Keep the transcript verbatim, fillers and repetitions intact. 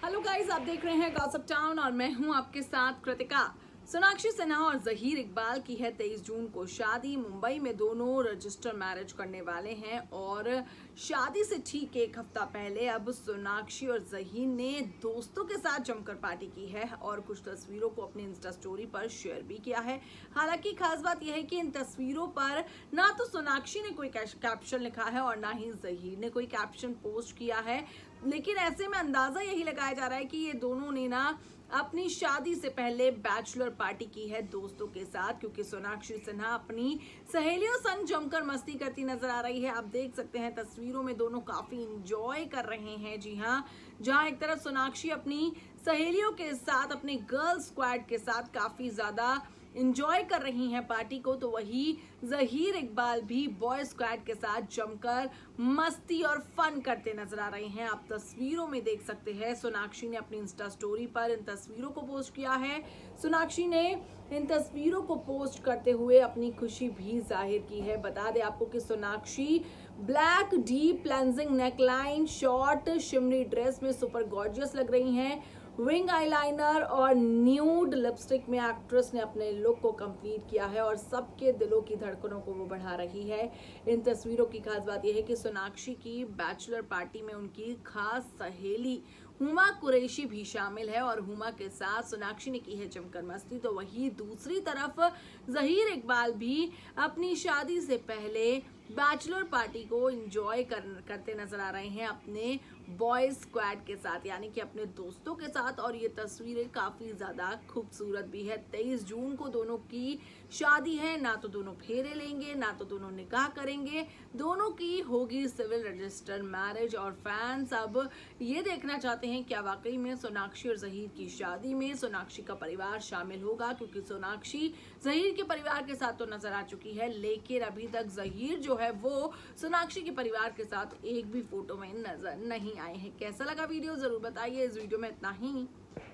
Hello guys, आप देख रहे हैं गॉसिप टाउन और मैं हूं आपके साथ कृतिका। सोनाक्षी सिन्हा और जहीर इकबाल की है तेईस जून को शादी। मुंबई में दोनों रजिस्टर मैरिज करने वाले हैं और शादी से ठीक एक हफ्ता पहले अब सोनाक्षी और जहीर ने दोस्तों के साथ जमकर पार्टी की है और कुछ तस्वीरों को अपनी इंस्टा स्टोरी पर शेयर भी किया है। हालांकि खास बात यह है कि इन तस्वीरों पर ना तो सोनाक्षी ने कोई कैप्शन लिखा है और ना ही जहीर ने कोई कैप्शन पोस्ट किया है, लेकिन ऐसे में अंदाजा यही लगाया जा रहा है कि ये दोनों ने ना अपनी शादी से पहले बैचलर पार्टी की है दोस्तों के साथ, क्योंकि सोनाक्षी सिन्हा अपनी सहेलियों संग जमकर मस्ती करती नजर आ रही है। आप देख सकते हैं तस्वीरों में दोनों काफी इंजॉय कर रहे हैं। जी हाँ, जहां एक तरफ सोनाक्षी अपनी सहेलियों के साथ, अपने गर्ल स्क्वाड के साथ काफी ज्यादा इंजॉय कर रही हैं पार्टी को, तो वही जहीर इकबाल भी बॉय स्क्वाड के साथ जमकर मस्ती और फन करते नजर आ रहे हैं। आप तस्वीरों में देख सकते हैं सोनाक्षी ने अपनी इंस्टा स्टोरी पर इन तस्वीरों को पोस्ट किया है। सोनाक्षी ने इन तस्वीरों को पोस्ट करते हुए अपनी खुशी भी जाहिर की है। बता दें आपको कि Sonakshi black deep plunging neckline short shimmery dress में सुपर गॉर्जियस लग रही हैं। विंग आईलाइनर और न्यूड लिपस्टिक में एक्ट्रेस ने अपने लुक को कंप्लीट किया है और सबके दिलों की धड़कनों को वो बढ़ा रही है। इन तस्वीरों की खास बात यह है कि सोनाक्षी की बैचलर पार्टी में उनकी खास सहेली हुमा कुरैशी भी शामिल है और हुमा के साथ सोनाक्षी ने की है जमकर मस्ती। तो वही दूसरी तरफ जहीर इकबाल भी अपनी शादी से पहले बैचलर पार्टी को एंजॉय कर, करते नजर आ रहे हैं अपने बॉयज स्क्वाड के साथ, यानी कि अपने दोस्तों के साथ। और ये तस्वीरें काफी ज्यादा खूबसूरत भी है। तेईस जून को दोनों की शादी है। ना तो दोनों फेरे लेंगे, ना तो दोनों निकाह करेंगे, दोनों की होगी सिविल रजिस्टर मैरिज। और फैंस अब ये देखना चाहते हैं क्या वाकई में सोनाक्षी और जहीर की शादी में सोनाक्षी का परिवार शामिल होगा, क्योंकि सोनाक्षी जहीर के परिवार के साथ तो नजर आ चुकी है, लेकिन अभी तक जहीर जो है वो सोनाक्षी के परिवार के साथ एक भी फोटो में नजर नहीं आए हैं। कैसा लगा वीडियो जरूर बताइए। इस वीडियो में इतना ही।